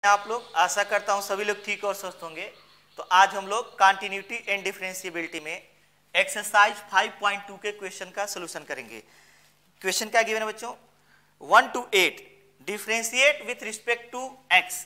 आप लोग, आशा करता हूं सभी लोग ठीक और स्वस्थ होंगे। तो आज हम लोग कंटिन्यूटी एंड डिफरेंशिएबिलिटी में एक्सरसाइज 5.2 के क्वेश्चन का सॉल्यूशन करेंगे। क्वेश्चन क्या गिवन है बच्चों? 1 to 8 differentiate with respect to x.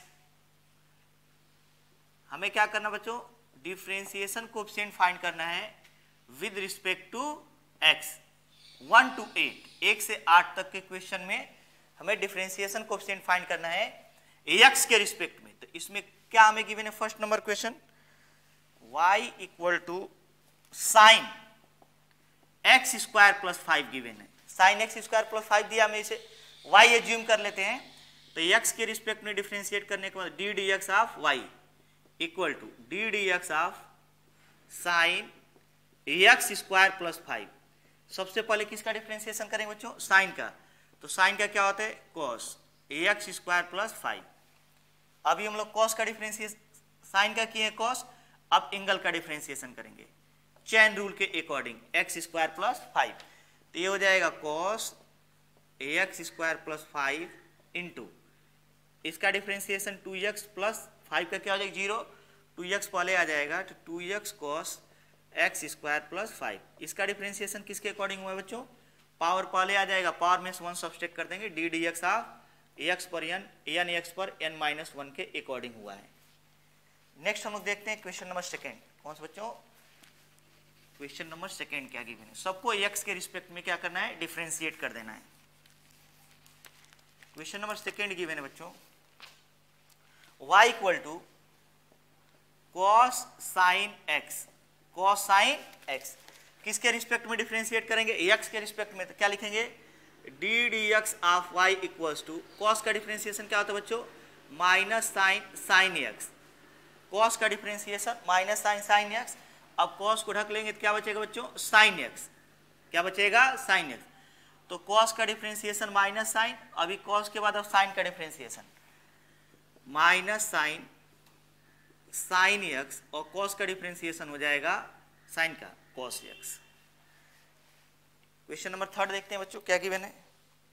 हमें क्या करना बच्चों? डिफरेंशिएशन कोएफिशिएंट फाइंड करना है with respect to x. 1 to 8, 1 से 8 तक के क्वेश्चन में हमें डिफरेंशिएशन कोएफिशिएंट फाइंड करना है एक्स के रिस्पेक्ट में। तो इसमें क्या हमें गिवन है? First number question y equal to sine x square plus 5 given है। साइन एक्स स्क्वायर प्लस 5 दिया, हमें इसे y एज्यूम कर लेते हैं। तो x के रिस्पेक्ट में डिफरेंशिएट करने के बाद d d x of y equal to d d x of sine x square plus 5। सबसे पहले किसका डिफरेंशिएशन करेंगे बच्चों? साइन का। तो साइन का क्या होता है? Cos x square plus 5। अभी हम लोग कॉस का डिफरेंशिएशन, साइन का किए कॉस, अब एंगल का डिफरेंशिएशन करेंगे चेन रूल के अकॉर्डिंग, एक्स स्क्वायर प्लस 5। तो ये हो जाएगा cos x square plus 5 into इसका डिफरेंशिएशन 2x प्लस 5 का क्या हो जाएगा? 0। 2x पहले आ जाएगा तो 2x cos x square plus 5। इसका डिफरेंशिएशन किसके अकॉर्डिंग हुआ है बच्चों? पावर पहले आ जाएगा, पावर में 1 सब्सट्रैक्ट कर देंगे, d d x of x पर एन, एन एक्स पर n माइनस 1 के अकॉर्डिंग हुआ है। नेक्स्ट हम लोग देखते हैं क्वेश्चन नंबर सेकेंड। कौन सा बच्चों? क्वेश्चन नंबर सेकेंड क्या गिवन है? सबको x के रिस्पेक्ट में क्या करना है? डिफरेंशिएट कर देना है। क्वेश्चन नंबर सेकेंड गिवन है बच्चों y equal to cos sine x. Cos sine x किसके रिस्पेक्ट में डिफरेंशिएट करेंगे? x के रिस्पेक्ट में। तो क्या लिखेंगे? D d x of y equals to, cos का डिफरेंशिएशन क्या होता है बच्चों? Minus sine sine x. Cos का differentiation minus sine sine x. अब कॉस को ढक लेंगे तो क्या बचेगा बच्चों? Sine x. क्या बचेगा? Sine x. तो कॉस का डिफरेंशिएशन माइनस साइन, अभी कॉस के बाद अब साइन का differentiation minus sine sine x, और कॉस का डिफरेंशिएशन हो जाएगा साइन का cos x. Question number third देखते हैं बच्चों, क्या गिवन है?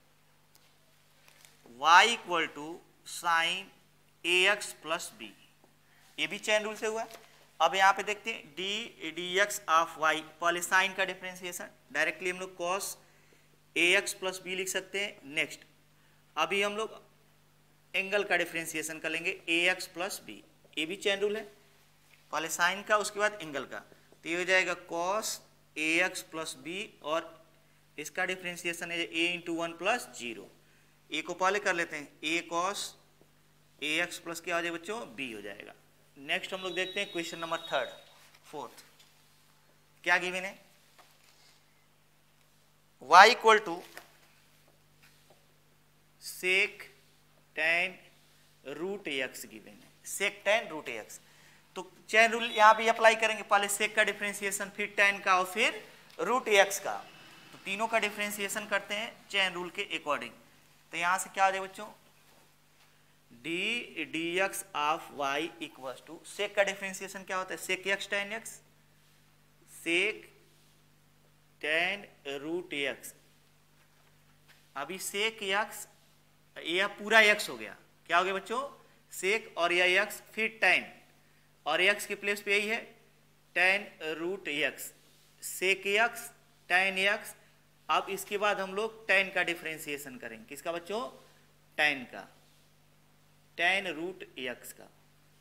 y equal to sine a x plus b. ये भी चेन रूल से हुआ है। अब यहाँ पे देखते हैं d d x of y, पहले साइन का डिफरेंशिएशन डायरेक्टली हम लोग cos a x plus b लिख सकते हैं। नेक्स्ट अभी हम लोग एंगल का डिफरेंशिएशन कर लेंगे ए एक्स प्लस बी। ये भी चेन रूल है, पहले साइन का उसके बाद एंगल का। तो ये हो जाएगा cos a x plus b, और इसका डिफरेंशिएशन है a इंटू 1 प्लस 0। ए को पहले कर लेते हैं, a cos a x plus क्या हो जाएगा बच्चों? b हो जाएगा। नेक्स्ट हम लोग देखते हैं क्वेश्चन नंबर फोर्थ। क्या गिवन है? y equal to sec tan root x given है। Sec tan root x. तो चेन रूल यहां भी अप्लाई करेंगे, पहले सेक का डिफरेंशिएशन, फिर टेन का, और फिर रूट एक्स का। तो तीनों का डिफरेंशिएशन करते हैं चेन रूल के अकॉर्डिंग। तो यहां से क्या आ जाए बच्चों? D d x of y equal to sec का डिफरेंशिएशन क्या होता है? Sec x tan x, sec tan root x. अभी सेक एक्स, यह पूरा एक्स हो गया, क्या हो गया बच्चों? सेक और यह एक्स, फिर टेन, और एक्स के प्लेस पे यही है tan root x, sec x tan x. अब इसके बाद हम लोग टेन का डिफरेंशिएशन करेंगे। किसका बच्चों? टेन का, टेन रूट एक्स का।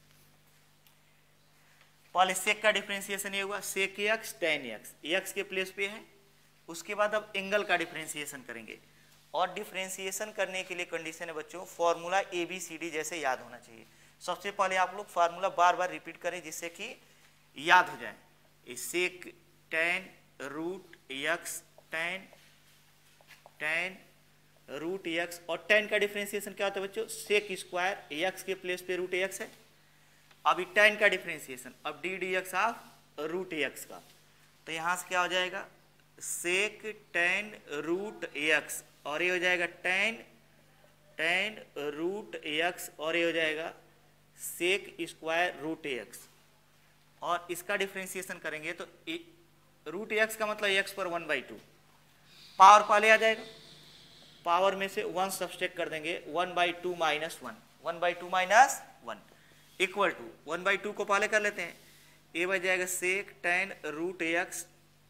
पहले सेक का डिफरेंशिएशन ये हुआ, sec x tan x, x के प्लेस पे है। उसके बाद अब एंगल का डिफरेंशिएशन करेंगे, और डिफरेंशिएशन करने के लिए कंडीशन है बच्चों, फॉर्मूला ABCD जैसे याद होना चाहिए। सबसे पहले आप लोग फार्मूला बार बार रिपीट करें जिससे कि याद हो जाए। Sec tan root x, tan tan root x, और टेन का डिफरेंशिएशन क्या होता है बच्चों? सेक स्क्वायर, एक्स के प्लेस पे रूट एक्स है। अभी टेन का डिफरेंशिएशन, अब d d x of root x का। तो यहां से क्या हो जाएगा? सेक टेन रूट एक्स, और ये हो जाएगा टेन टेन रूट एक्स, और ये हो जाएगा सेक स्क्वायर रूट एक्स। और इसका डिफरेंशिएशन करेंगे तो रूट एक्स का मतलब एक्स पर 1/2, पावर पहले आ जाएगा, पावर में से 1 सब्सट्रैक्ट कर देंगे, 1/2 माइनस 1, 1/2 माइनस 1 इक्वल टू 1/2 को पहले कर लेते हैं, ए बच जाएगा sec tan root x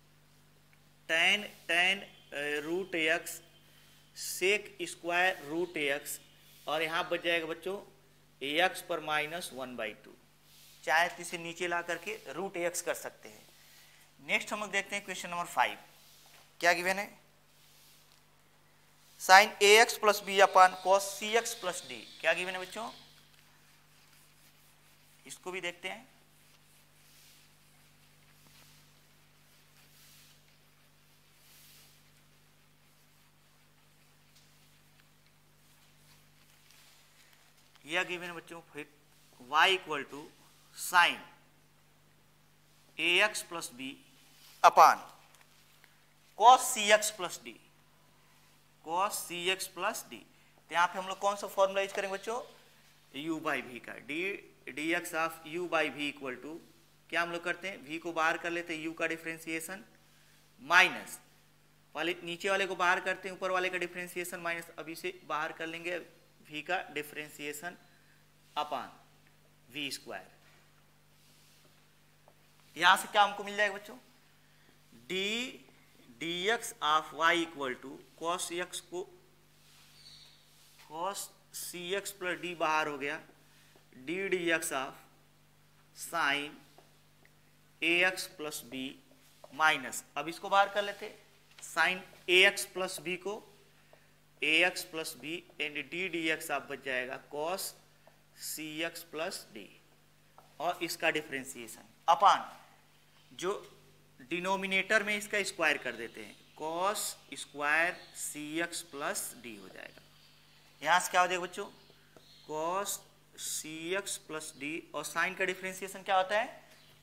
tan root x sec square root x, और यहाँ बच जाएगा बच्चों एक्स पर माइनस 1/2, चाहे तो इसे नीचे ला करके रूट एक्स कर सकते हैं। नेक्स्ट हम लोग देखते हैं क्वेश्चन नंबर 5, क्या गिवन है, sine a x plus b upon cos c x plus d, क्या गिवन है बच्चों, इसको भी देखते हैं। यह गिवन है बच्चों, फिर y equal to sine a x plus b upon cos c x plus d, cos c x plus d. तो यहाँ पे हम लोग कौन सा फॉर्मूला यूज करेंगे बच्चों, u बाई वी का, d x of u by v equal to, क्या हम लोग करते हैं, v को बाहर कर लेते हैं, u का डिफ्रेंसिएशन माइनस, पहले नीचे वाले को बाहर करते हैं, ऊपर वाले का डिफ्रेंसिएशन माइनस, अब इसे बाहर कर लेंगे, v का डिफ्रेंसिएशन अपान v स्क्वायर। यहां से क्या हमको मिल जाएगा बच्चों, d x of y equal to cos x को cos c x plus d बाहर हो गया, d x of sine a x plus b minus, अब इसको बाहर कर लेते, sine a x plus b को a x plus b and d x आप बच जाएगा cos c x plus d, और इसका डिफ्रेंसिएशन अपान जो डिनोमिनेटर में इसका स्क्वायर कर देते हैं, cos square c x plus d हो जाएगा। यहां से क्या हो जाएगा बच्चों, cos c x plus d, और साइन का डिफ्रेंसिएशन क्या होता है,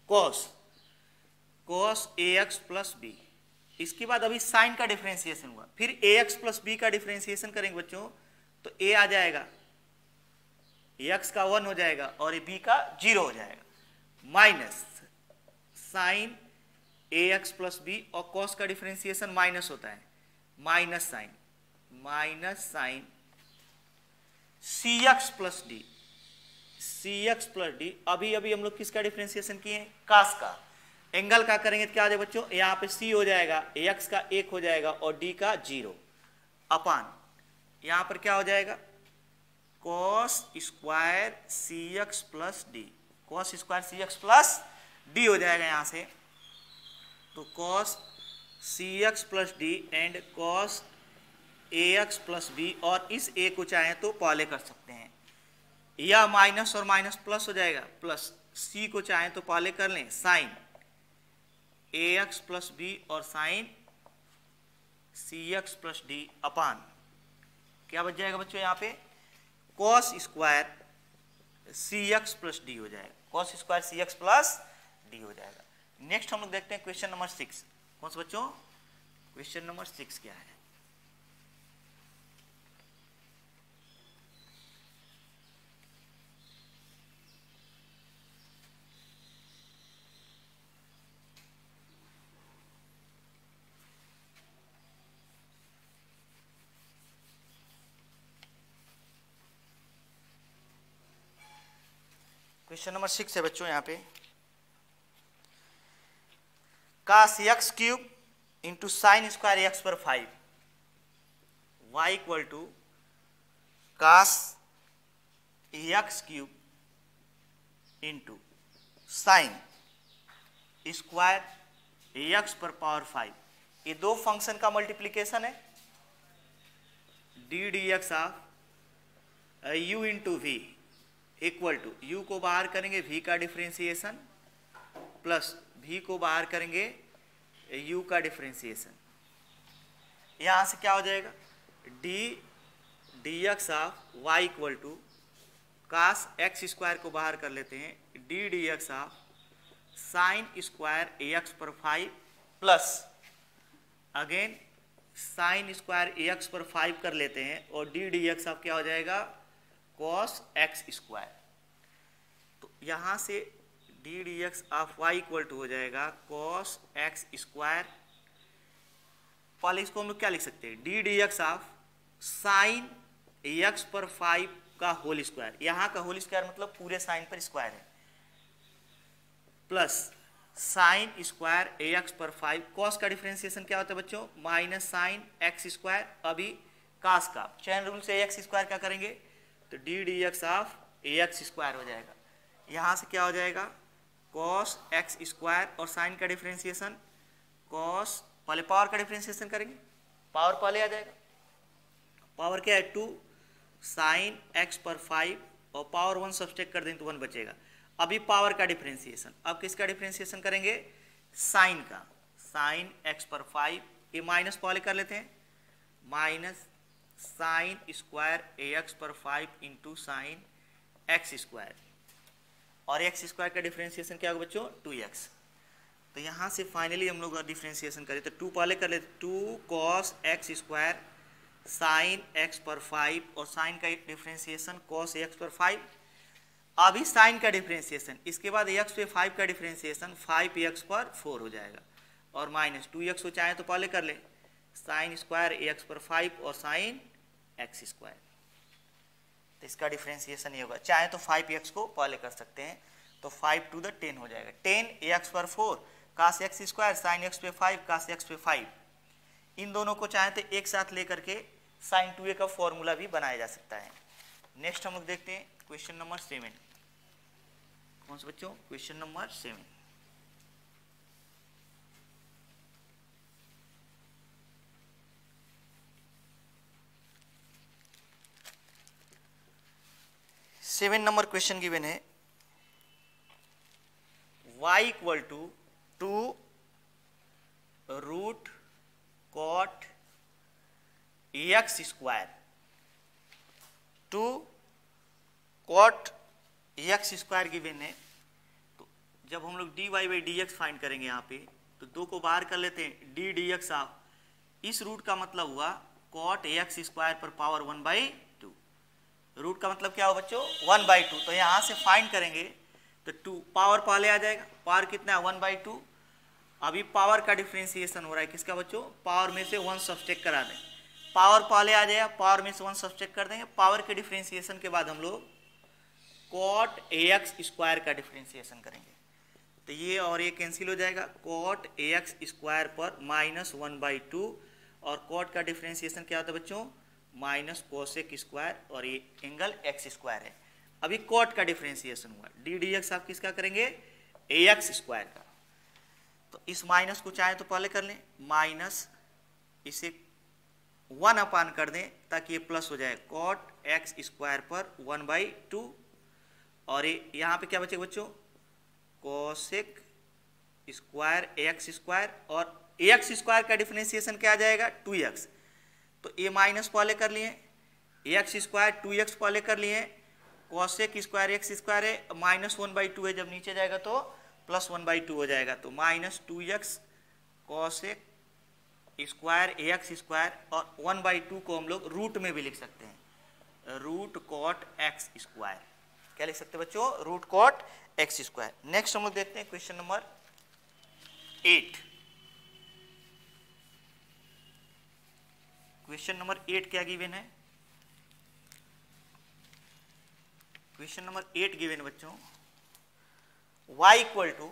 cos a x plus b. इसके बाद अभी साइन का डिफरेंशिएशन हुआ, फिर ए एक्स प्लस बी का डिफरेंशिएशन करेंगे बच्चों, तो ए आ जाएगा, एक्स का 1 हो जाएगा और बी का 0 हो जाएगा, minus sine a x plus b, और कॉस का डिफरेंशिएशन माइनस होता है, minus sine c x plus d, अभी हम लोग किसका डिफरेंशिएशन किए हैं, कास का। एंगल का करेंगे तो क्या आ जाएगा बच्चों, यहाँ पे सी हो जाएगा, एक्स का 1 हो जाएगा और डी का 0 अपान, यहाँ पर क्या हो जाएगा, cos square c x plus d, cos square c x plus d हो जाएगा यहाँ से, तो cos c x plus d and cos a x plus b, और इस ए को चाहे तो पहले कर सकते हैं, या माइनस और माइनस प्लस हो जाएगा, प्लस सी को चाहे तो पहले कर लें, sine a x plus b और sine c x plus d upon, क्या बच जाएगा बच्चों, यहाँ पे cos square c x plus d हो जाएगा, cos square c x plus d हो जाएगा। नेक्स्ट हम लोग देखते हैं क्वेश्चन नंबर 6, कौन सा बच्चों, क्वेश्चन नंबर 6 क्या है, क्वेश्चन नंबर 6 है बच्चों, यहाँ पे cos x cube into sine square x पर 5, y equal to cos x cube into sine square x पर पावर 5, ये दो फंक्शन का मल्टीप्लीकेशन है, d x of u into v equal to, u को बाहर करेंगे v का डिफरेंशिएशन प्लस v को बाहर करेंगे u का डिफरेंशिएशन, यहां से क्या हो जाएगा, d x of y equal to cos x square को बाहर कर लेते हैं, d x of sine square a x पर 5 plus again sine square a x पर 5 कर लेते हैं, और डी एक्स ऑफ क्या हो जाएगा, कॉस एक्स स्क्वायर। तो यहां से d x of y equal to हो जाएगा कॉस एक्स स्क्वायर, पहले इसको हम लोग क्या लिख सकते हैं, d x of sine x पर 5 का होल स्क्वायर, यहाँ का होल स्क्वायर मतलब पूरे साइन पर स्क्वायर है, प्लस साइन स्क्वायर ax पर 5, कॉस का डिफरेंशिएशन क्या होता है बच्चों, माइनस साइन एक्स स्क्वायर, अभी कास का चैन रूल से ax स्क्वायर क्या करेंगे तो d d x of ax square हो जाएगा, यहाँ से क्या हो जाएगा कॉस एक्स स्क्वायर और साइन का डिफरेंशिएशन कॉस, पहले पावर का डिफरेंशिएशन करेंगे, पावर पहले आ जाएगा, पावर क्या है 2 साइन एक्स पर 5 और पावर 1 सब्सट्रैक्ट कर दें तो 1 बचेगा। अभी पावर का डिफरेंशिएशन, अब किसका डिफरेंशिएशन करेंगे साइन का, साइन एक्स पर 5, ये माइनस पहले कर लेते हैं, माइनस साइन स्क्वायर एक्स पर 5 इंटू साइन एक्स स्क्वायर, और एक्स स्क्वायर का डिफरेंशिएशन क्या होगा बच्चों 2x। तो यहाँ से फाइनली हम लोग डिफरेंशिएशन करें तो 2 पहले कर लेते, 2 cos x square sine x पर 5 और साइन का डिफरेंशिएशन कॉस एक्स पर 5, अभी साइन का डिफरेंशिएशन, इसके बाद x पे 5 का डिफरेंशिएशन 5x पर 4 हो जाएगा, और माइनस 2x को चाहे तो पहले कर ले, साइन स्क्वायर x पर 5 और साइन एक्स स्क्वायर, तो इसका डिफरेंशिएशन ये होगा, चाहे तो 5x को पहले कर सकते हैं, तो 5 टू द 10 हो जाएगा, 10 x पर 4 cos x square sine x पे 5 कास एक्स पे 5, इन दोनों को चाहे तो एक साथ लेकर के साइन 2a का फॉर्मूला भी बनाया जा सकता है। नेक्स्ट हम लोग देखते हैं क्वेश्चन नंबर 7, कौन सा बच्चों question number 7, seven number question given है, y equal to 2 root cot x square, 2 cot x square given है, तो जब हम लोग dy by d x find करेंगे यहाँ पे तो 2 को बाहर कर लेते हैं, डी डी एक्स ऑफ, इस रूट का मतलब हुआ कॉट एक्स स्क्वायर पर पावर 1/2, रूट का मतलब क्या हो बच्चों 1/2, तो यहाँ से फाइंड करेंगे तो 2 पावर पहले आ जाएगा, पावर कितना है 1/2, अभी पावर का डिफरेंशिएशन हो रहा है किसका बच्चों, पावर में से 1 सब्सट्रैक्ट करा दें, पावर पहले आ जाएगा, पावर में से 1 सब्सट्रैक्ट कर देंगे, पावर के डिफरेंशिएशन के बाद हम लोग कॉट एक्स स्क्वायर का डिफरेंशिएशन करेंगे, तो ये और ये कैंसिल हो जाएगा, कॉट एक्स स्क्वायर पर माइनस 1/2, और कॉट का डिफरेंशिएशन क्या होता है बच्चों माइनस कोसेक स्क्वायर, और ये एंगल एक्स स्क्वायर है, अभी कॉट का डिफरेंशिएशन हुआ, डी डी एक्स आप किसका करेंगे एक्स स्क्वायर का, तो इस माइनस को चाहे तो पहले कर लें, माइनस इसे 1 अपान कर दें ताकि ये प्लस हो जाए, कॉट एक्स स्क्वायर पर 1/2, और ये यहाँ पे क्या बचेगा बच्चों कोसेक स्क्वायर एक्स स्क्वायर, और एक्स स्क्वायर का डिफरेंशिएशन क्या आ जाएगा 2x, तो ये माइनस पहले कर लिए, एक्स स्क्वायर 2x पहले कर लिए, कोसेक स्क्वायर एक्स स्क्वायर है माइनस 1/2 है, जब नीचे जाएगा तो प्लस 1/2 हो जाएगा, तो minus 2x cosec square x square, और 1/2 को हम लोग रूट में भी लिख सकते हैं, रूट कॉट एक्स स्क्वायर, क्या लिख सकते हैं बच्चों root cot x square. Next हम लोग देखते हैं क्वेश्चन नंबर 8, क्वेश्चन नंबर 8 क्या गिवन है, क्वेश्चन नंबर 8 गिवन बच्चों y equal to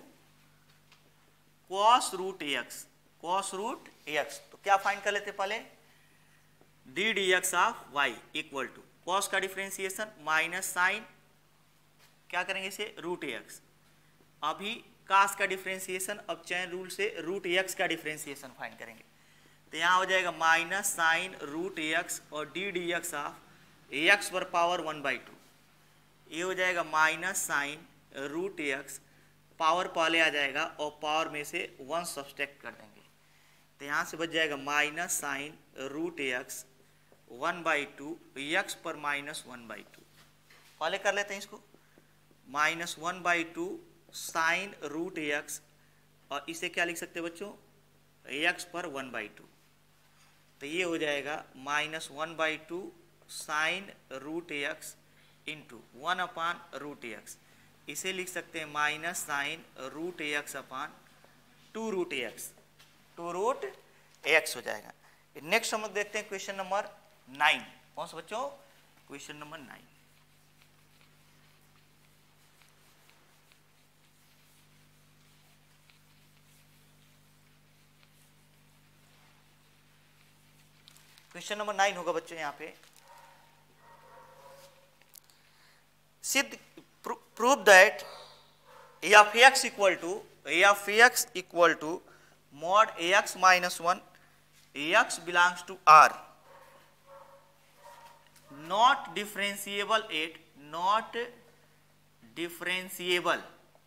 cos root x, cos root x, तो क्या फाइंड कर लेते पहले d d x of y equal to cos का डिफरेंशिएशन माइनस साइन क्या करेंगे इसे रूट एक्स, अभी कास का डिफरेंशिएशन, अब चैन रूल से रूट एक्स का डिफरेंशिएशन फाइंड करेंगे, तो यहाँ हो जाएगा माइनस साइन रूट एक्स और d d x of x पर पावर 1/2, ये हो जाएगा minus sine root x, power पहले आ जाएगा और पावर में से 1 सब्सट्रैक्ट कर देंगे, तो यहाँ से बच जाएगा minus sine root x 1/2 x पर माइनस 1/2, पहले कर लेते हैं इसको, माइनस 1/2 साइन रूट एक्स, और इसे क्या लिख सकते हैं बच्चों एक्स पर 1/2, तो ये हो जाएगा minus 1/2 sine root x into 1/√x, इसे लिख सकते हैं minus sine root x upon 2√x, 2√x हो जाएगा। नेक्स्ट हम लोग देखते हैं क्वेश्चन नंबर 9, कौन सा बच्चों क्वेश्चन नंबर 9, क्वेश्चन नंबर 9 होगा बच्चों। यहाँ पे सिद्ध prove that f x equal to mod ax minus 1 ax belongs to R, not differentiable at not differentiable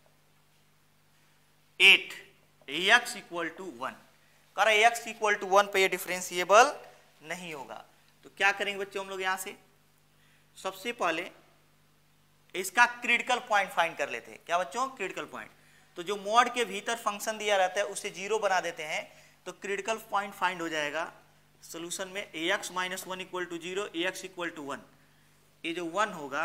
at ax equal to 1। कर ax इक्वल टू 1 पे ये डिफरेंशिएबल नहीं होगा। तो क्या करेंगे बच्चों हम लोग यहां से, सबसे पहले इसका क्रिटिकल पॉइंट फाइंड कर लेते हैं। क्या बच्चों, क्रिटिकल पॉइंट। तो जो मॉड के भीतर फंक्शन दिया रहता है उसे 0 बना देते हैं, तो क्रिटिकल पॉइंट फाइंड हो जाएगा सोल्यूशन में ax minus 1 equal to 0 ax equal to 1। ये जो 1 होगा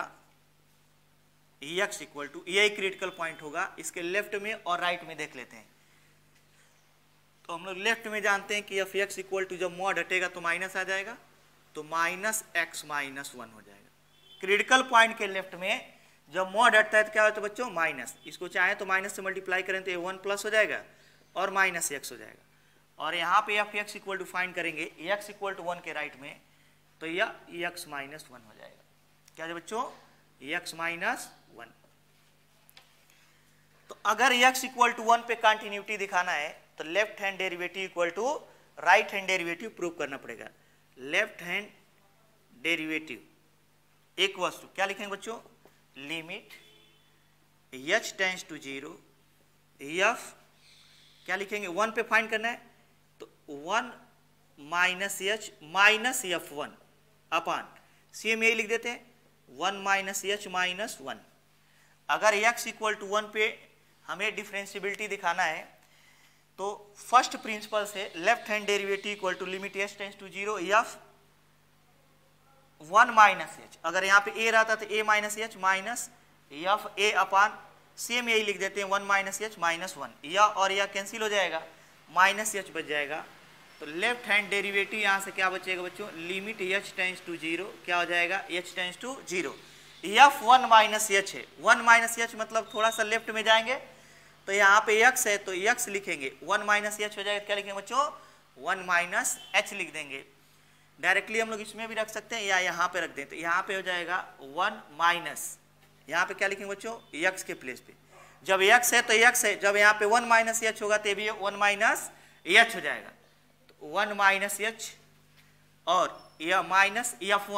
ax इक्वल टू, यही क्रिटिकल पॉइंट होगा। इसके लेफ्ट में और राइट में देख लेते हैं। तो हम लोग लेफ्ट में जानते हैं कि एफ एक्स इक्वल टू जब मॉड हटेगा तो माइनस आ जाएगा, तो माइनस एक्स माइनस 1 हो जाएगा। क्रिटिकल पॉइंट के लेफ्ट में जब मॉड हटता है तो क्या होता है बच्चों, माइनस। इसको चाहे तो माइनस से मल्टीप्लाई करें तो ये 1 प्लस हो जाएगा और माइनस एक्स हो जाएगा। और यहाँ पे f x equal to find करेंगे एक्स इक्वल टू 1 के राइट में, तो यह एक्स माइनस 1 हो जाएगा। क्या है बच्चों, एक्स माइनस 1। तो अगर एक्स इक्वल टू 1 पे कंटिन्यूटी दिखाना है तो left hand derivative equal to right hand derivative prove करना पड़ेगा। लेफ्ट हैंड डेरिवेटिव एक वस्तु क्या लिखेंगे बच्चों, limit h tends to 0 f क्या लिखेंगे, 1 पे फाइंड करना है तो 1 minus h minus f1 upon same यही लिख देते हैं 1 माइनस एच माइनस 1। अगर x इक्वल टू 1 पे हमें डिफरेंशियबिलिटी दिखाना है तो फर्स्ट प्रिंसिपल से left hand derivative equal to limit h tends to 0 f 1 minus h. अगर यहाँ पे a रहता तो a minus h minus f a upon same यही लिख देते हैं 1 माइनस एच माइनस 1। या और यह कैंसिल हो जाएगा, माइनस एच बच जाएगा। तो लेफ्ट हैंड डेरिवेटिव यहाँ से क्या बचेगा बच्चों, लिमिट h टेंड्स टू 0 क्या हो जाएगा, h tends to 0। F 1 minus h है, 1 माइनस एच मतलब थोड़ा सा लेफ्ट में जाएंगे तो यहाँ पे x है तो x लिखेंगे, 1 माइनस एच हो जाएगा। क्या लिखेंगे बच्चों, 1 माइनस एच लिख देंगे। डायरेक्टली हम लोग इसमें भी रख सकते हैं या यहाँ पे रख दें, तो यहाँ पे हो जाएगा 1 माइनस, यहाँ पे क्या लिखेंगे बच्चों, x के प्लेस पे। जब x है तो x है, जब यहाँ पे 1 माइनस एच होगा तो भी 1 माइनस एच हो जाएगा। तो 1 माइनस एच और यह माइनस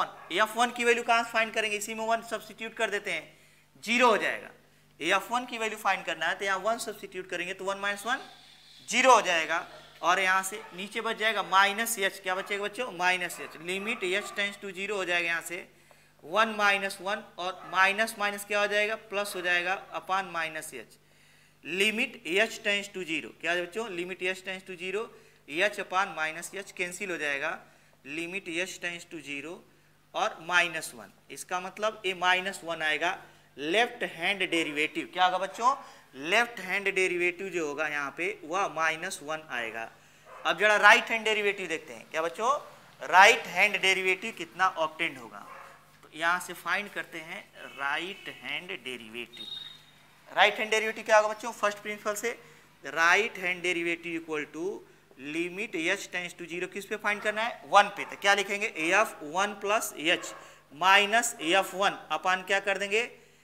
f1 की वैल्यू कहाँ से फाइंड करेंगे, इसी में 1 सब्सटीट्यूट कर देते हैं, 0 हो जाएगा। f1 की वैल्यू फाइंड करना है तो यहाँ 1 सब्सटीट्यूट करेंगे तो 1 माइनस 1 0 हो जाएगा। और यहाँ से नीचे बच जाएगा माइनस एच, क्या बचेगा बच्चों, minus h. Limit h tends to 0 हो जाएगा यहाँ से 1 माइनस 1 और माइनस माइनस क्या हो जाएगा, प्लस हो जाएगा upon minus h. Limit h tends to 0 क्या है बच्चों, limit h tends to 0 h upon minus h cancel हो जाएगा। लिमिट h टेंड्स टू 0 और माइनस 1, इसका मतलब ये माइनस 1 आएगा। लेफ्ट हैंड डेरिवेटिव क्या होगा बच्चों, लेफ्ट हैंड डेरिवेटिव जो होगा यहाँ पे वह माइनस 1 आएगा। अब जरा राइट हैंड डेरिवेटिव देखते हैं। क्या बच्चों, राइट हैंड डेरिवेटिव कितना ऑब्टेंड होगा, तो यहाँ से फाइंड करते हैं right hand derivative. Right hand derivative क्या होगा बच्चों, फर्स्ट प्रिंसिपल से right hand derivative equal to limit h tends to 0 किस पे फाइंड करना है, 1 पे। तो क्या लिखेंगे, f1 plus h minus f1 upon क्या कर देंगे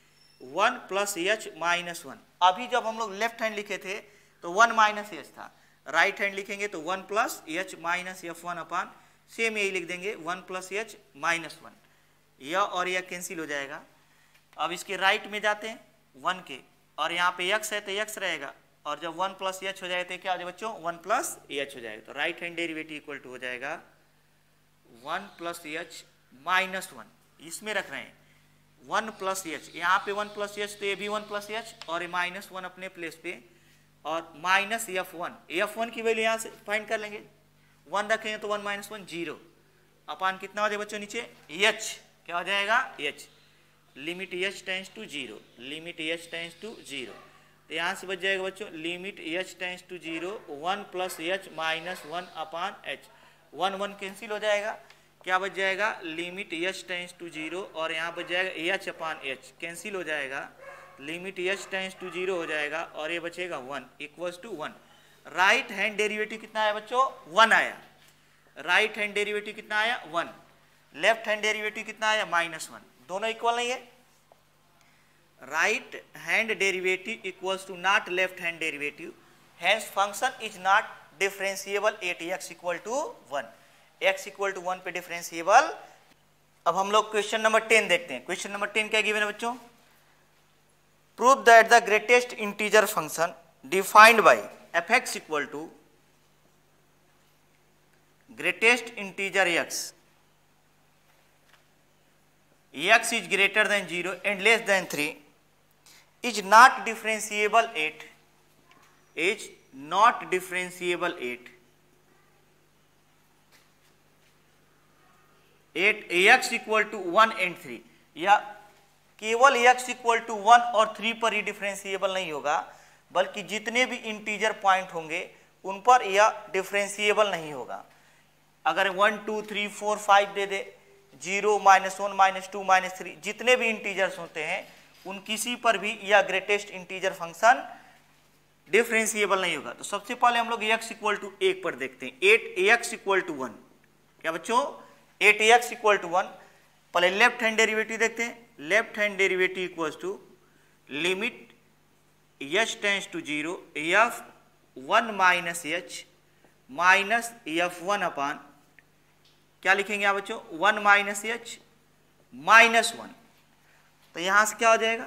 1 प्लस h माइनस 1। अभी जब हम लोग लेफ्ट हैंड लिखे थे तो 1 माइनस एच था, राइट हैंड लिखेंगे तो 1 plus h minus f1 upon same यही लिख देंगे 1 प्लस एच माइनस 1। यह और यह कैंसिल हो जाएगा। अब इसके राइट में जाते हैं 1 के, और यहाँ पे x है तो x रहेगा, और जब 1 प्लस एच हो जाएगा तो क्या हो जाएगा बच्चों, 1 प्लस एच हो जाएगा। तो right hand derivative equal to हो जाएगा 1 प्लस एच माइनस 1, इसमें रख रहे हैं 1 प्लस एच, यहाँ पे 1 प्लस एच तो ये भी 1 प्लस एच और माइनस 1 अपने प्लेस पे, और माइनस f1 की वैल्यू यहाँ से फाइंड कर लेंगे, 1 रखेंगे तो 1 माइनस 1 0 अपान कितना हो जाएगा बच्चों नीचे h, क्या हो जाएगा h। Limit h tends to 0, limit h tends to 0, तो यहाँ से बच जाएगा बच्चों limit h tends to 0 1 plus h minus 1 upon h। 1 cancel हो जाएगा, क्या बच जाएगा, लिमिट h टेंड्स टू 0 और यहाँ बच जाएगा h अपान h कैंसिल हो जाएगा। लिमिट h टेंड्स टू 0 हो जाएगा और ये बचेगा 1 equals to 1। Right hand derivative कितना है बच्चों, 1 आया। राइट हैंड डेरिवेटिव कितना आया 1, लेफ्ट हैंड डेरिवेटिव कितना आया -1, दोनों इक्वल नहीं है। Right hand derivative equals to not left hand derivative, hence function is not differentiable at x equal to 1, x equal to 1 पे डिफरेंशिएबल। अब हम लोग क्वेश्चन नंबर 10 देखते हैं। क्वेश्चन नंबर 10 क्या गिवन है बच्चों? Prove that the greatest integer function defined by f(x) equal to greatest integer x is greater than 0 and less than 3 is not differentiable at x equal to 1 and 3, या केवल x equal to 1 और 3 पर ही differentiable नहीं होगा, बल्कि जितने भी integer point होंगे उन पर यह डिफरेंशिएबल नहीं होगा। अगर 1 2 3 4 5 दे दे, 0 -1 -2 -3 जितने भी इंटीजर्स होते हैं उन किसी पर भी यह ग्रेटेस्ट इंटीजर फंक्शन डिफरेंशिएबल नहीं होगा। तो सबसे पहले हम लोग x इक्वल टू 1 पर देखते हैं। 8x इक्वल टू 1, क्या बच्चों 8x इक्वल टू 1। पहले लेफ्ट हैंड डेरिवेटिव देखते हैं। Left hand derivative equals to limit h tends to 0 f1 minus h minus f1 upon, क्या लिखेंगे आप बच्चों 1 माइनस h माइनस 1। तो यहां से क्या हो जाएगा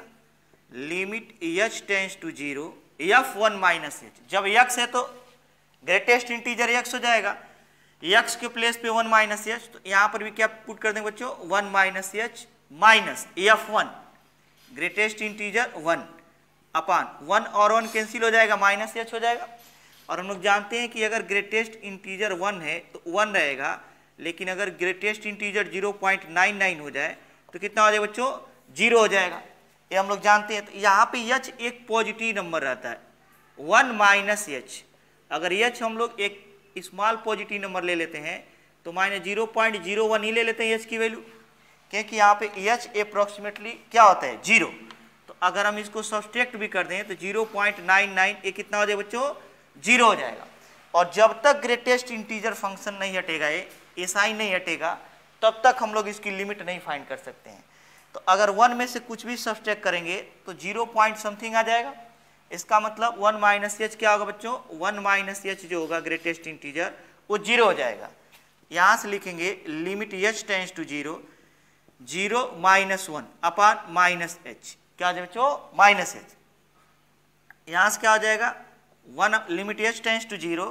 limit h tends to 0 f1 minus h। जब x है तो ग्रेटेस्ट इंटीजर x हो जाएगा, x के प्लेस पे 1 माइनस h, तो यहां पर भी क्या पुट कर देंगे बच्चों 1 minus h minus f1 greatest integer 1 upon 1 और 1 कैंसिल हो जाएगा, माइनस h हो जाएगा। और हम लोग जानते हैं कि अगर ग्रेटेस्ट इंटीजर 1 है तो 1 रहेगा, लेकिन अगर ग्रेटेस्ट इंटीजर 0.99 हो जाए तो कितना हो जाएगा बच्चों 0 हो जाएगा, ये हम लोग जानते हैं। तो यहाँ पे h एक पॉजिटिव नंबर रहता है 1 माइनस h। अगर h हम लोग एक स्मॉल पॉजिटिव नंबर ले लेते हैं तो -0.01 ही ले लेते हैं h की वैल्यू, क्योंकि यहाँ पे h अप्रोक्सीमेटली क्या होता है 0। तो अगर हम इसको सब्सट्रैक्ट भी कर दें तो 0.99 ये कितना हो जाएगा बच्चों 0 हो जाएगा। और जब तक ग्रेटेस्ट इंटीजर फंक्शन नहीं हटेगा, ये साइन नहीं हटेगा, तब तक हम लोग इसकी लिमिट नहीं फाइंड कर सकते हैं। तो अगर 1 में से कुछ भी सब्सट्रैक्ट करेंगे तो 0 पॉइंट समथिंग आ जाएगा। इसका मतलब 1 माइनस h क्या होगा बच्चों 1 माइनस h जो होगा ग्रेटेस्ट इंटीजर वो 0 हो जाएगा। यहाँ से लिखेंगे limit h tends to 0 0 minus 1 upon minus h, क्या हो जाएगा बच्चों माइनस h। यहाँ से क्या हो जाएगा 1 limit h tends to 0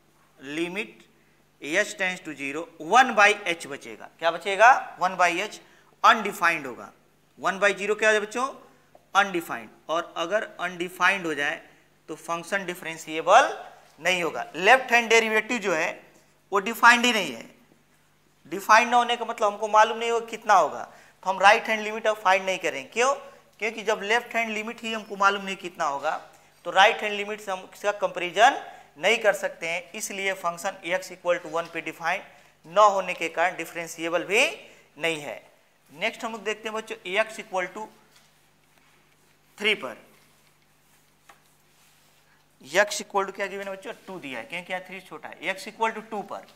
limit h tends to 0 1/h बचेगा, क्या बचेगा 1/h अनडिफाइंड होगा। 1/0 क्या हो जाए बच्चों अनडिफाइंड, और अगर अनडिफाइंड हो जाए तो फंक्शन डिफरेंशिएबल नहीं होगा। लेफ्ट हैंड डेरिवेटिव जो है वो डिफाइंड ही नहीं है। डिफाइंड ना होने का मतलब हमको मालूम नहीं होगा कितना होगा, तो हम राइट हैंड लिमिट अब फाइंड नहीं करें। क्यों? क्योंकि जब लेफ्ट हैंड लिमिट ही हमको मालूम नहीं कितना होगा तो राइट हैंड लिमिट से हम इसका कंपेरिजन नहीं कर सकते हैं। इसलिए फंक्शन x इक्वल टू 1 पे डिफाइंड न होने के कारण डिफरेंशिएबल भी नहीं है। नेक्स्ट हम लोग देखते हैं बच्चों x इक्वल टू 3 पर। x इक्वल टू क्या गिवन है बच्चों 2 दिया है, क्योंकि यहाँ 3 छोटा है। x इक्वल टू 2 पर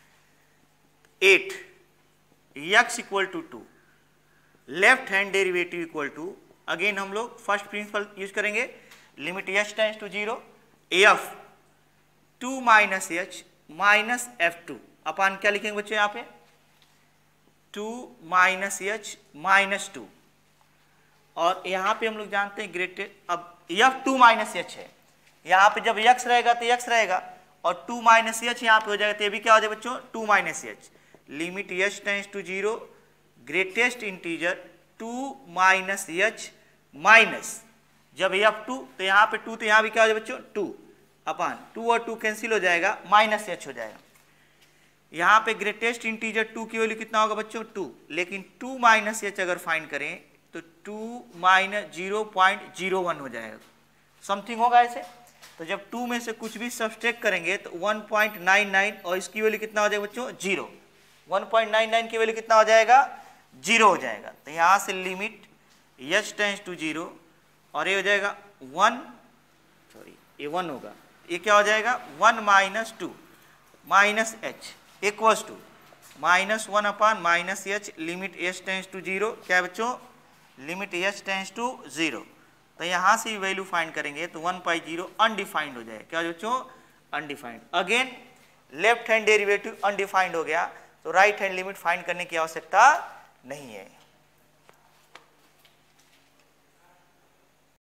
8 x equal to 2 left hand derivative equal to, again हम लोग फर्स्ट प्रिंसिपल यूज करेंगे limit h tends to 0 f 2 minus h minus f2 upon क्या लिखेंगे बच्चों यहाँ पे 2 माइनस h माइनस 2। और यहाँ पे हम लोग जानते हैं ग्रेटेस्ट, अब f 2 माइनस h है, यहाँ पे जब x रहेगा तो x रहेगा, और 2 माइनस h यहाँ पे हो जाएगा, तो ये भी क्या हो जाएगा बच्चों 2 minus h limit h tends to 0 greatest integer 2 minus h minus, जब f2 तो यहाँ पे 2 तो यहाँ भी क्या हो जाएगा बच्चों 2 अपान 2 और 2 कैंसिल हो जाएगा, माइनस h हो जाएगा। यहाँ पे ग्रेटेस्ट इंटीजर 2 की वैल्यू कितना होगा बच्चों 2, लेकिन 2 माइनस h अगर फाइंड करें तो 2 माइनस 0.01 हो जाएगा, समथिंग होगा ऐसे। तो जब 2 में से कुछ भी सब्सट्रैक्ट करेंगे तो 1.99 और इसकी वैल्यू कितना हो जाएगा बच्चों 0, 1.99 की वैल्यू कितना हो जाएगा 0 हो जाएगा। तो यहाँ से लिमिट h टेंड्स टू 0 और ये हो जाएगा 1, सॉरी ये 1 होगा, ये क्या हो जाएगा 1 minus 2 minus h equals to -1 upon minus h limit h tends to 0। क्या बच्चों, लिमिट एच टेंस टू 0। तो यहाँ से वैल्यू फाइंड करेंगे तो 1/0 अनडिफाइंड हो जाए। क्या बच्चों, undefined. Again left hand derivative undefined हो गया तो राइट हैंड लिमिट फाइंड करने की आवश्यकता नहीं है।